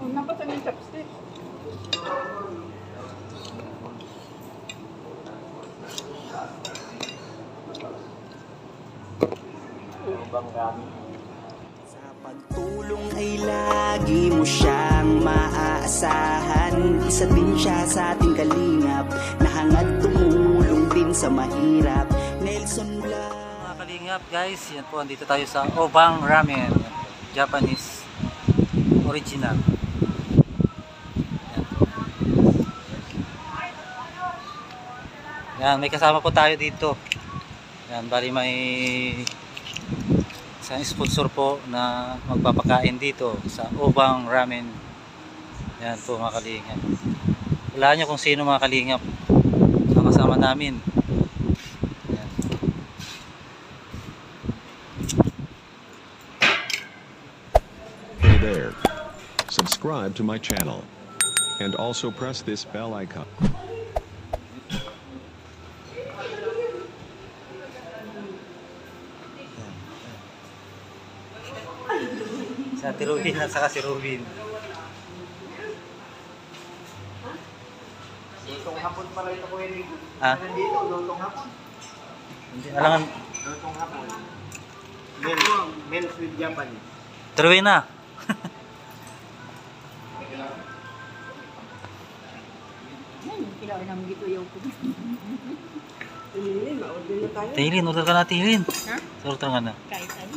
Napatan yung chopstick. Sa pagtulong ay lagi mo siyang maaasahan. Isa din siya sa ating kalingap na hangad tumulong din sa mahirap. Nelson Mula. Mga kalingap guys, yan po, andito tayo sa Obang Ramen, Japanese original. Yan, may kasama po tayo dito. Yan, bali may isang sponsor po na magpapakain dito sa Obang Ramen. Yan po mga kalingap. Wala nyo kung sino mga kalingap ang kasama namin. Yan. Hey there. Subscribe to my channel. And also press this bell icon. Si Ate Rubin at saka si Rubin. Lutong hapon pala ito ko yun. Ah? Nandito, lutong hapon. Hindi, alangan. Lutong hapon. Meals with Japanese. Turuin na. Kailangan namin dito yung ma-order na tayo. Tilin, order ka na Tilin. Ha? Order ka na. Kahit ano.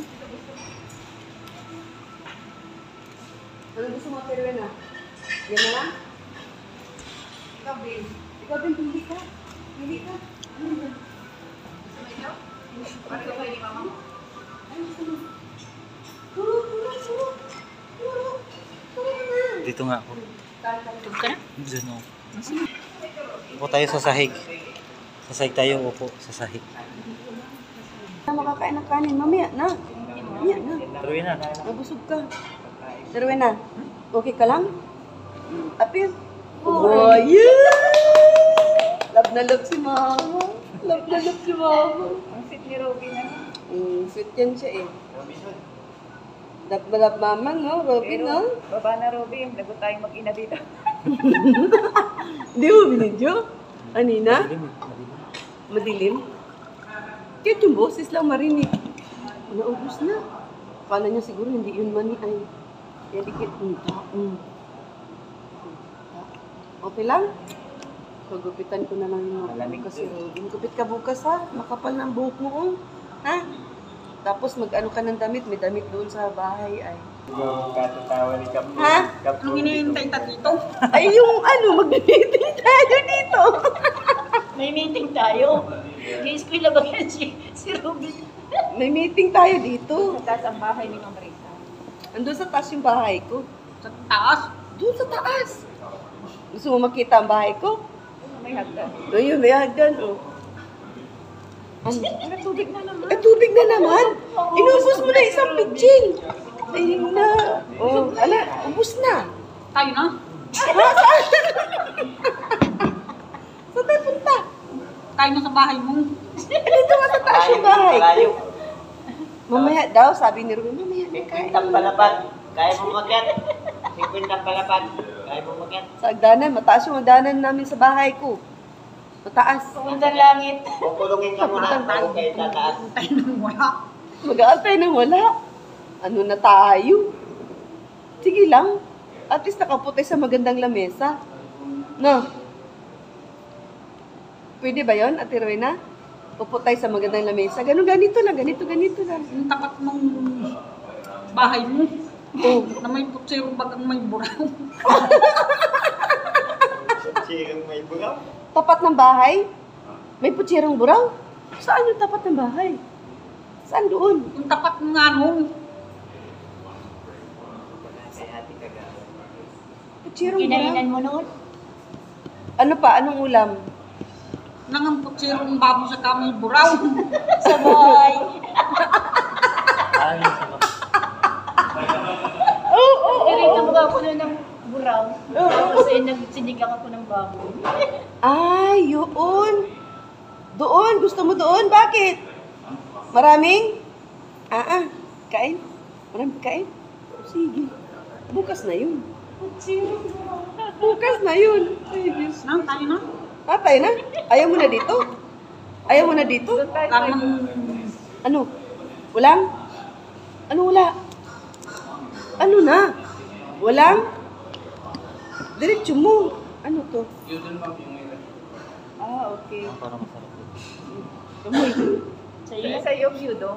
Ano gusto mo, pero na? Yan na lang? Ikaw, Ben. Ikaw, Ben, pili ka. Pili ka. Ano yan? Gusto mo ikaw? Ano ka ni mama mo? Ano gusto mo? Turo, turo, turo. Turo. Turo na. Dito nga ako. Turo ka na? Diyan ako. Upo tayo sa sahig. Sa sahig tayo, upo sa sahig. Makakain ng kanin. Mamaya na. Mamaya na. Turuin na. Nabusog ka. Darwin na. Okay ka lang? Apil. Oh, yeah! Love na love si mama. Love na love si mama. Ang sweet ni Robin na. Sweet yan siya eh. Love na love mama, no? Robin, no? Baba na Robin, lagot tayong mag-ina dito. Hindi mo binidyo? Anina? Madilim? Kahit yung boses lang marinig. Naubos na. Kala niya siguro hindi yun mani ay. Kaya dikit. Okay lang? Pagupitan ko na lang yung malamig kasi Robin. Gupit ka bukas ha. Makapal ng buhok mo. Oh. Ha? Tapos mag-ano ka ng damit. May damit doon sa bahay ay. Ha? Anong hinihintay ta dito? Ay yung ano, mag-meeting tayo dito. May meeting tayo. I-explain na ba yan si Robin? May meeting tayo dito. Taas ang bahay ni Ma'am Rita. Andun sa taas yung bahay ko. Sa taas? Doon sa taas. Gusto mo makita ang bahay ko? May hagdan. Doon yun, may hagdan. Oh. Ano? May tubig na naman. Ay, tubig na naman. Inubos mo na isang pitching. Ay, na. Oh, ala, ubos na. Tayo na? Ha? Saan? Saan tayo punta? Tayo na sa bahay mo. Ay, dito nga sa taas yung bahay ko. Mamaya daw, sabi ni Ruben, mamaya na kain. Palapad. Kaya mo magyat. 50 palapad. Kaya mo magyat. Sa hagdanan, mataas yung hagdanan namin sa bahay ko. Mataas. Pumunta langit. Kukulungin ka muna bago kayo tataas. Tayo nang wala. Mag-aantay nang wala. Ano na tayo? Sige lang. At least nakaputi sa magandang lamesa. No? Pwede ba yun, Ate Rowena? Puputay sa magandang lamesa. Ganito lang, ganito lang. Yung tapat ng bahay mo. Oh. Na may putsirong bagang may buraw. Sirang may bugaw. Tapat ng bahay? May putsirang buraw? Saan yung tapat ng bahay? Saan doon? Yung tapat ng ano. Putsirang buraw? Kinainan mo noon? Ano pa? Anong ulam? Nangampot sirong babo sa kamay buraw. Sabay. Ay, Nirito mo ako na ng buraw. Kasi nagsinigang ako ng baboy. Ay, yun. Doon. Gusto mo doon? Bakit? Maraming? Kain. Maraming kain? Sige. Bukas na yun. Bukas na yun. Ay, Diyos. Nang tayo na? Patay na? Ayaw mo na dito? Ayaw mo na dito? Ano? Walang? Ano wala? Ano na? Walang? Diretso mo. Ano to? Ah, okay. Para masarap. Amoy. Sa'yo, Yudo.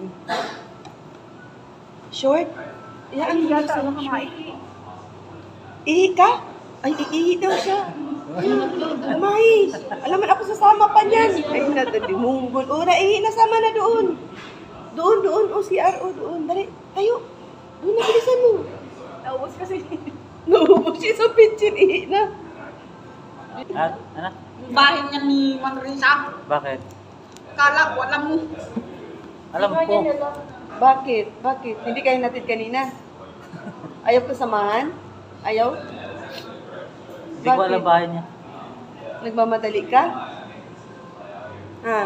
Short? Iyaan mo Yata, sa baka short. maiki. Ihi ka? Ay, iihi daw siya. May, alam mo ako sasama pa niyan. Ay, natadimunggon. O, naihi, nasama na doon. Doon. O, CRO, doon. Dali, tayo. Doon na, bilisan mo. Naubos kasi. Naubos siya sa pitchin, ihi na. Anak? Yung bahay niya ni Manrisa. Bakit? Kala ko, alam mo. Alam ko. Bakit? Hindi kayo natin kanina? Ayaw ko samahan? Ayaw? Hindi ko alam bahay niya. Nagmamadali ka? Ha?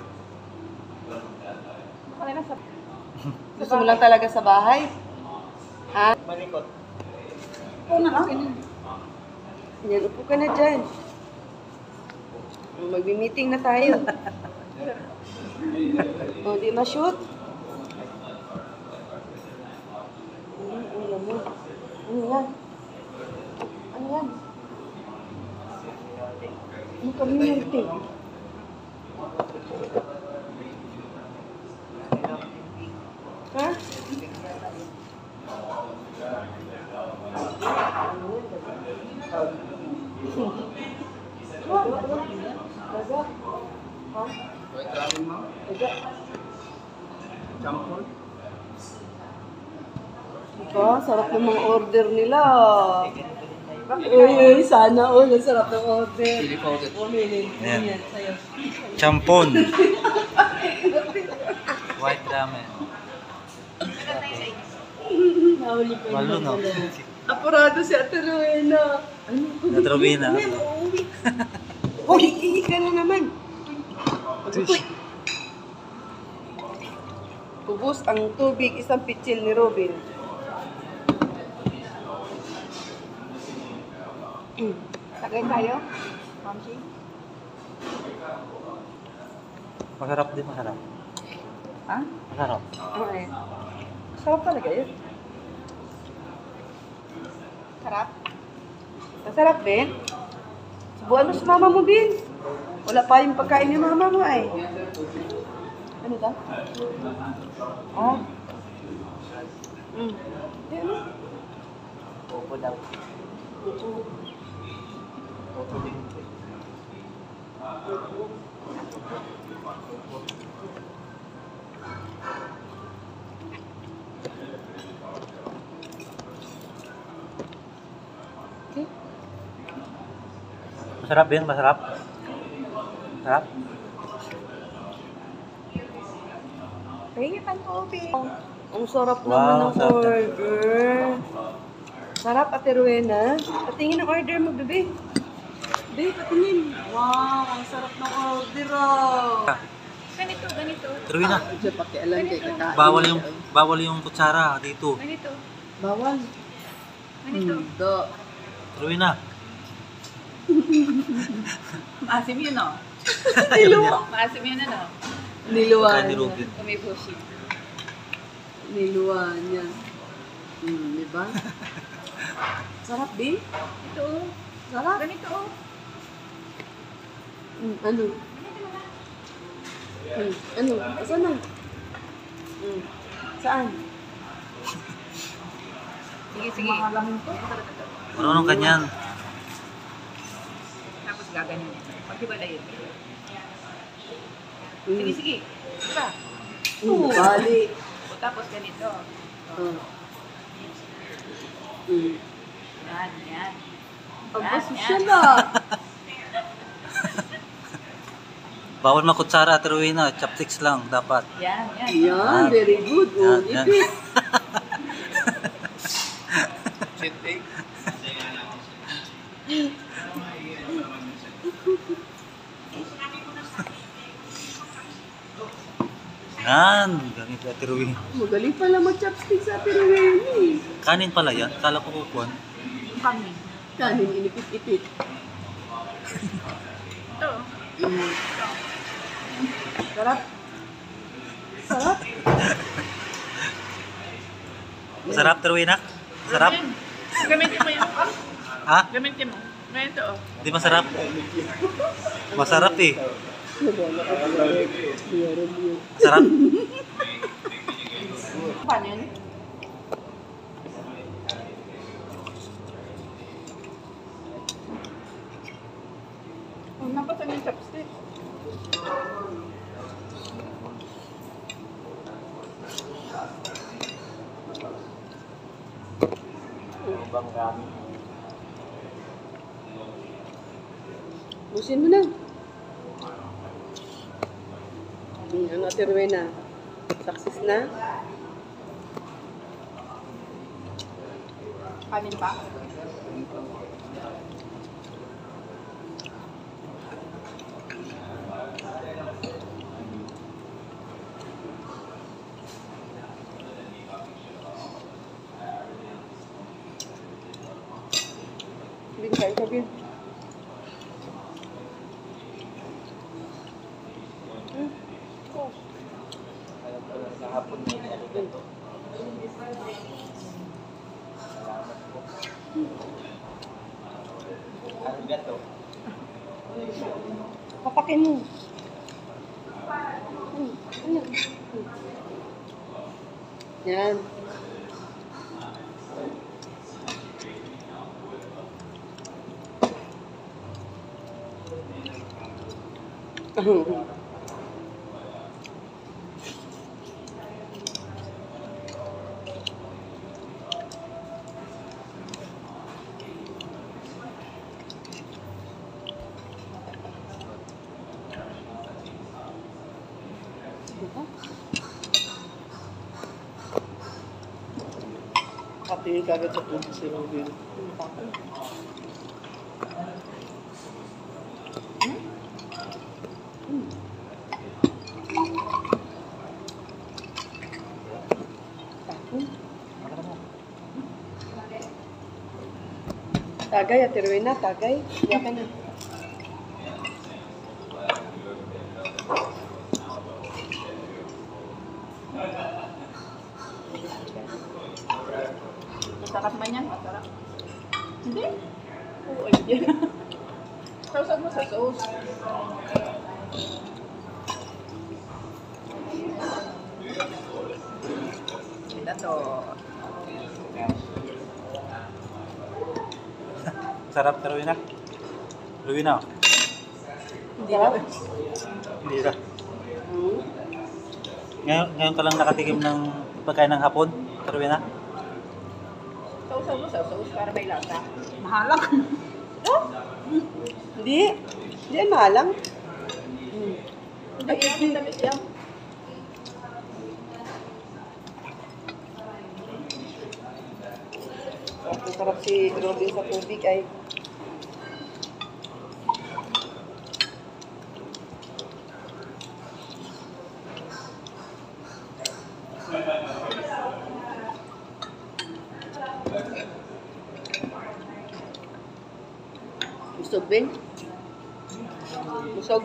Gusto mo lang talaga sa bahay? Ha? Malikot. Ito na lang. Yan, upo ka na dyan. Magbi-meeting na tayo. O, di ma-shoot? Ano yan? Ano yan? Ano kami yung tea? Ha? Daga. Ha? Daga. Diba? Sarap ng mga order nila. Uy, sana all. Ang sarap ng order. Ayan. Yan, sa'yo. Champon. White ramen. Nahuli pa Malo, no? Apurado si Ate Rowena. Ano? Ate Rowena. Uuwi. Uy, ihi ka na naman. Uy. Ubus ang tubig, isang pitsil ni Robin. Tagay tayo? Mamsi? Masarap din, masarap. Ha? Masarap. Okay. Sarap talaga yun. Sarap? Masarap din? Subuan mo sa mama mo din. Wala pa yung pagkain ni mama mo ay. Ano ta? Ah? Ano? Opo daw. Okay. Masarap din, masarap. Masarap. Pahingi pang tubig. Ang sarap Wow, naman ng sarap din. order. Sarap, Ate Rowena. Patingin ang order mo, bebe. Bebe, patingin. Wow, ang sarap ng order, oh. Ganito. Tuloy na. Diyan, pakialam kay kakain. Bawal yung kutsara dito. Ganito. Bawal. Do. Tuloy na. Maasim yun, no? Maasim yun, ano? Niluwan. Kaya ni Robin. Kumibushi. Niluwan niya. Di ba? Sarap din. Ito, oh. Sarap. Ganito, oh. Ano? Ano? Saan na? Saan? Sige. Marunong kanyan. Tapos gaganyan. Pagkibala yun. Sige. Diba? Bali. O tapos ganito. Yan. Ang Yan, social yan. na. Bawal makutsara, Ate Rowena. Chopsticks lang dapat. Yan. Yan, very good. Oh, Yan. ipit. Yan. Ganito, Ate Rowena. Magaling pala mag-chopstick sa Ate Rowena. Kanin pala yan. Kala ko kukuhan. Kami. Kanin, inipit-ipit. Ito. Sarap. Sarap. Masarap, Terwina? Masarap? Gamitin mo yung Ha? Gamitin mo. Ngayon ito, oh. Di masarap? Masarap eh. Masarap? Paano yun? Oh, napatan yung chopstick. Busin mo na. Ano, Ate Rowena? Success na? Kanin pa? Bin, kain ka, Bin. Papakin mo. Yan. Katingin kagad sa tubig si Robin. Tagay, Ate Rowena, tagay. Iyak ka na. Masarap man yan, masarap. Hindi? Oo, hindi. Sausaw mo sa sauce. Ito to. Masarap, Terwina? Rowena? Hindi na. Hindi na. Ngayon ka lang nakatikim ng pagkain ng hapon, Terwina? Sausaw mo sa sauce para may lasa. Mahalak. Hindi. Hindi yan mahalang. Hindi yan, tamis yan. Ang sarap si Robin sa tubig ay. Busog, Ben? Busog?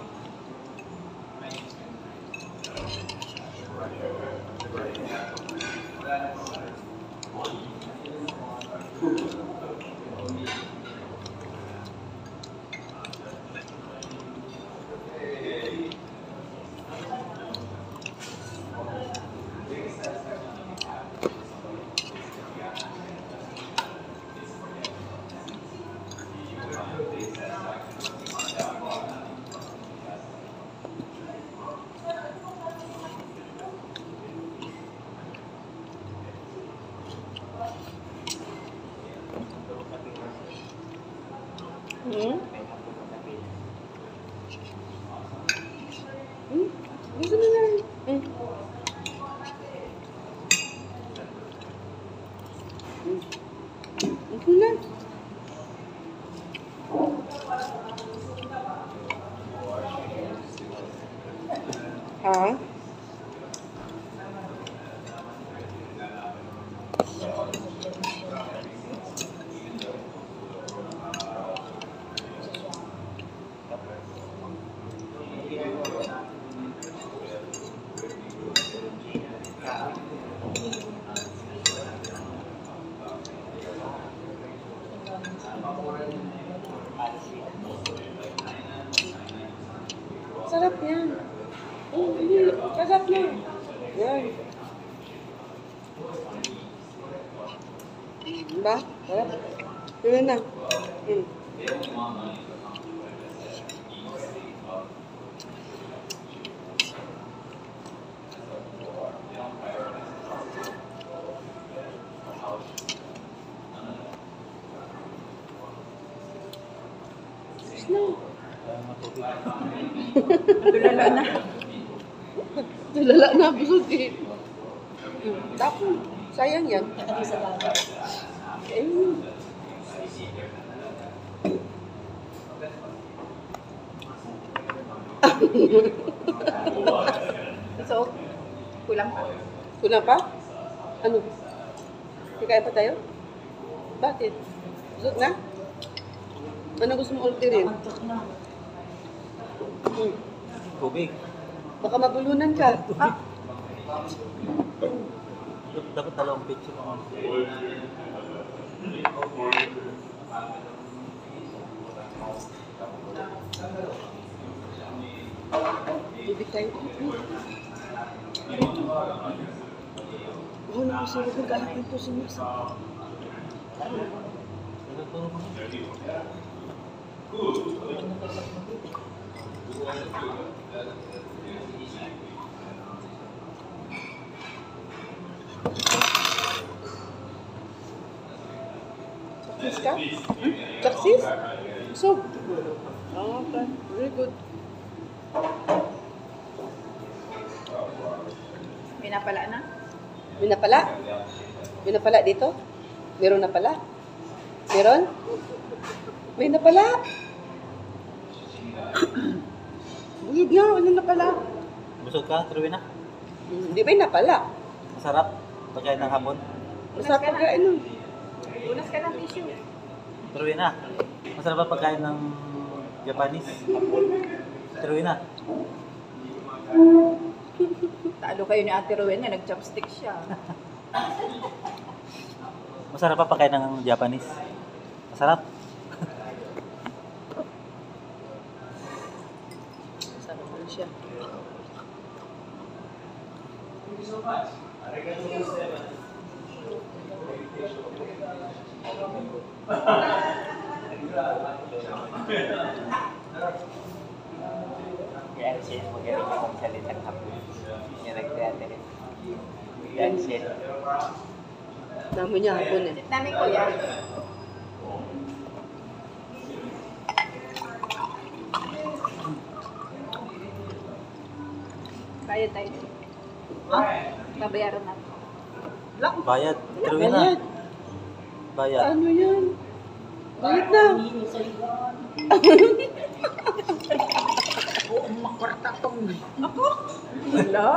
Gusto mo na. Gusto na. Ha? sarap na. Yan. Diba? Sarap. Yun na. Tulala na. Tulala na, busog eh. Tapos, sayang yan. Eh, So, kulang pa. kulang pa? Ano? Kikain pa tayo? Bakit? Busog na? Ano gusto mo orderin? Tubig. Baka mabulunan ka. Ah, Dapat dalawang picture. bibig tayo. Oh, nakusunod ng galak nito si Misa. Chaksis ka? Chaksis? So? Okay, very good. Pinapala na. May napala? May napala dito? Meron na pala? Meron? May napala? Buyog na, ano napala? Busog ka, Truwina? Hindi ba yung napala? Masarap. Pagkain ng hapon. Masarap pagkain nun. Unas ka ng tissue. Truwina, masarap ba pagkain ng Japanese? Truwina. Talo kayo ni Ate Rowena, nag-chopstick siya. Masarap pa pagkain ng Japanese? Masarap. Masarap pa siya. Yan siya, magaling akong salitang hapon. Yan nag-teater. Yan siya. Dami niya hapon eh. Namin ko yan. Bayad tayo. Babayaran natin. Bayad. Truwina. Bayad. Bayad. Ano yan? Bayad na. Wala.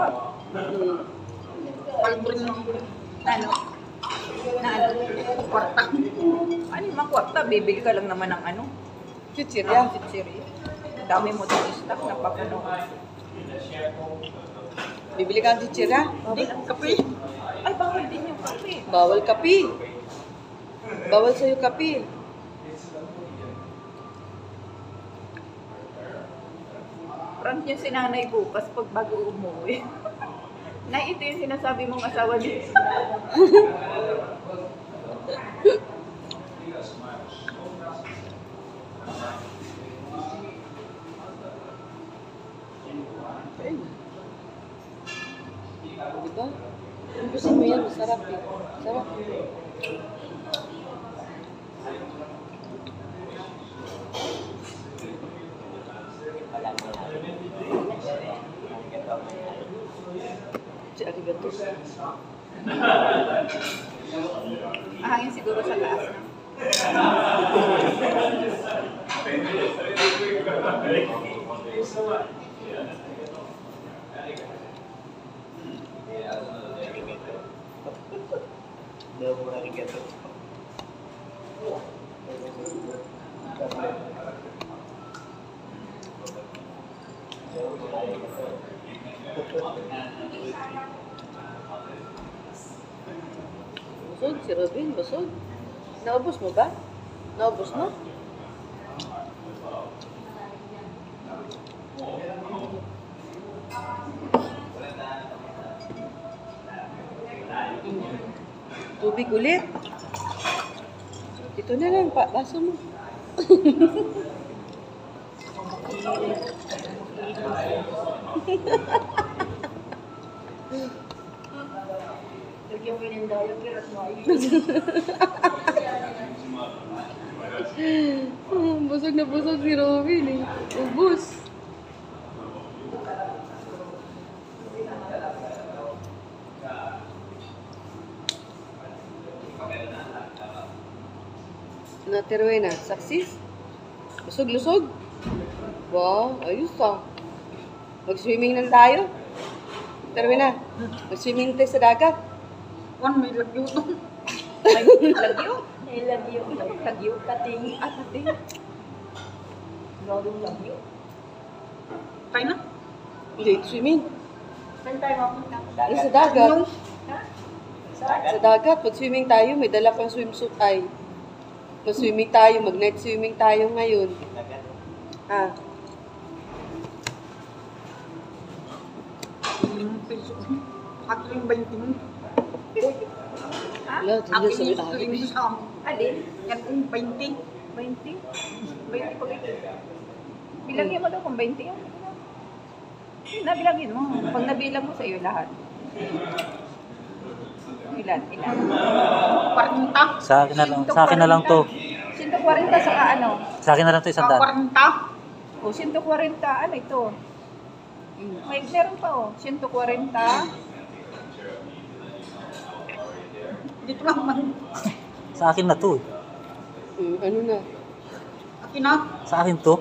Ano? Na ano? Kwarta. Ano yung mga kwarta? Bibili ka lang naman ng ano? Chichirya. Chichiri. Dami mo din stock na papuno. Bibili ka ng chichirya? Hindi, kape. Ay, bawal din yung kape. Bawal kape. Bawal sa'yo kape. Prank yung sinanay bukas pag bago umuwi. Na ito yung sinasabi mong asawa niya. Diba? Impusin mo yan, masarap eh. Sarap. Walang mahal. Ang gato mahal. Si arigato. Ahangin siguro sa taas na. Daw mo rin gato. Busog, si Robin, busog. Naubos mo ba? Naubos mo? Tubig ulit. Ito na lang, baso mo. Lagyan mo yung diaper at maayos. Busog na busog si Robin eh. Ubus. Terwena, saksis? Lusog-lusog? Wow, ayos ah. Mag-swimming na tayo. Terwena, mag-swimming tayo sa dagat. May lagyo to. Lagyo? Eh, lagyo. Lagyo, kating. Kating. Gawing lagyo. Tayo na. Hindi, swimming. Saan tayo mapunta? Sa dagat. Ha? Sa dagat, pag-swimming tayo, may dala pang swimsuit ay. Mag-swimming tayo, mag-night swimming tayo ngayon. Ah. Peso. Ako yung 20 mo. Wala, tingnan sa may Ako ari. yung sa Alin? yan kung 20. 20? 20 pag ito. Bilangin mo daw kung 20 yan. Nabilangin mo. Pag nabilang mo sa iyo lahat. Ilan? 40. Sa akin na lang to. 140 saka ano? Sa akin na lang to, 100. 40. O, 140. Ano ito? May meron pa o. 140. Dito lang man. Sa akin na to. Ano na? Akin na. Sa akin to.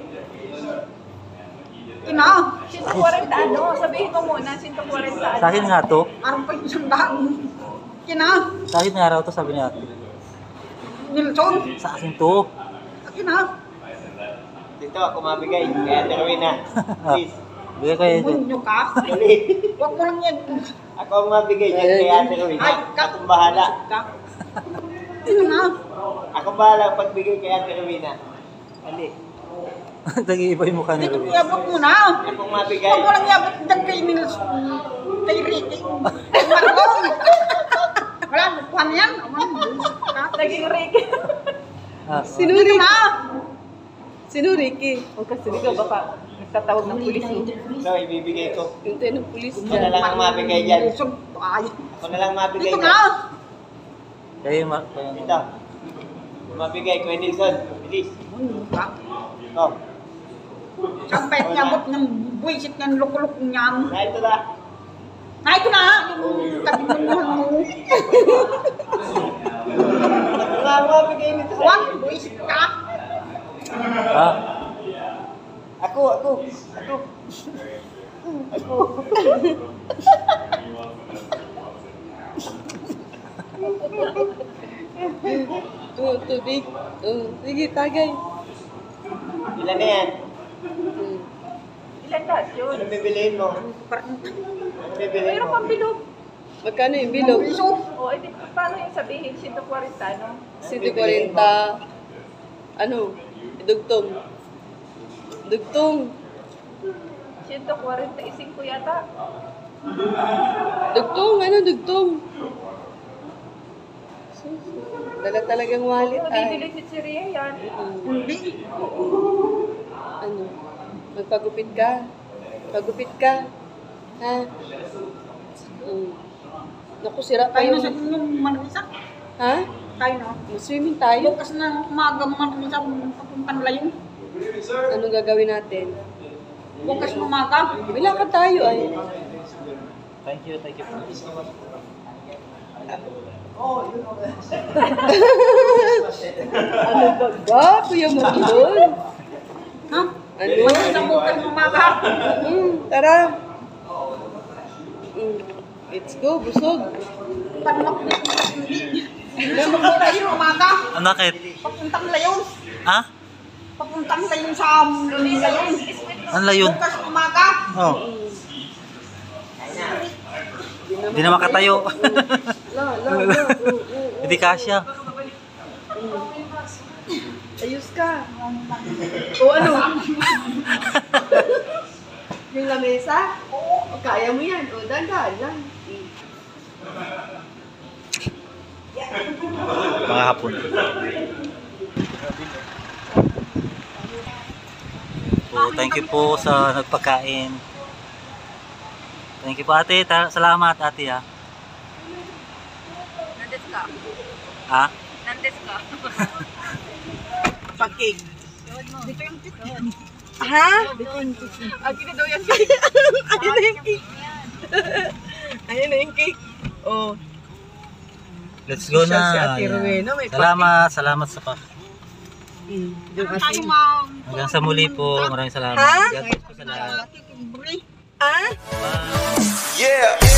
Akin na. 140 ano? Sabihin mo muna, 140 ano? Sa akin nga to. Araw pa yung 100. Akin na. Sa akin nga raw to, sabi ni ate. Nilson. Sa akin to. Akin na. Dito ako mabigay. Kaya Terwena. Please. Bigay ko yun. Bunyo ka. Dali. Huwag mo lang yan. Ako ang mabigay dyan kay Ate Rowena. Akong bahala. Dito na. Akong bahala pagbigay kay Ate Rowena. Dali. Nag-iiba yung mukha ni Dito Ruby. iabot mo na. Akong mabigay. Huwag mo lang iabot dyan kay Nilson. Kay Ricky. Marlon. Wala, kuha na yan. Naging Rick. Ah, Sino Dito Ricky? na. Sino Ricky? O kasi ikaw baka nagtatawag ng pulis mo. So, ibibigay ko. Yung tayo ng pulis Ako na dyan. lang ang mabigay dyan. Nilson. Ay. Ako na lang mabigay Dito dyan. na. kayo Dito. Mabigay ko yung Nilson. Bilis. Bunyo ka. Oh. Sampai nyabot ng buwisit ng lukuluk niyan. Na ito na. Na ito na! Yung kabinuhan mo. Ako nga ang mabigay nito sa Wag, iyo. buwisit ka. Ha? Ako. Tubig. Sige, tagay. Ilan na yan? Ilan lahat yun? Ano bibiliin mo? Ano bibiliin Mayroon mo? pang bilog. Magkano yung bilog? Piso. O, edi, paano yung sabihin? 140, no? 140. Ano? Dugtong. Dugtong. 145 yata. Dugtong. Ano dugtong? Dala talagang wallet Oo, ay. bibili si Chiria yan. Hindi. Ano? Magpagupit ka. Pagupit ka. Ha? Naku, sira pa Tayo na sa yung... inyong Marisa. Ha? Tayo na. Swimming tayo? Bukas na umaga Marisa papuntang layon. Anong gagawin natin? Bukas na umaga. Bilakad tayo ay. Thank you. Ano ba? Kuya Marlon? Ha? Ano? Marisa bukas na umaga. Tara. Let's go, busog. Panlak dito sa hindi. Bukas tayo umaga. Bakit? Papuntang layon. Ha? Papuntang layon sa layon. Ano layon? Bukas na umaga. Oh. Hindi na makatayo. La. Hindi kasya. Ayos ka. O ano? Yung lamesa? O kaya mo yan. O dahan lang. mga hapon. So, thank you po sa nagpakain. Thank you po ate. Salamat ate ha. Nandes ka. Ha? Nandes ka. Pakik. Dito yung cake. Ha? Akin daw yung cake. Ayun na yung cake. Ayun na yung cake. Oh. Let's go Siya si na. Ate Rowena, may Salamat sa pa. Yung ate. Hanggang sa muli po. Maraming salamat. Ha? God bless po sa lahat. Ah? Bye. Yeah.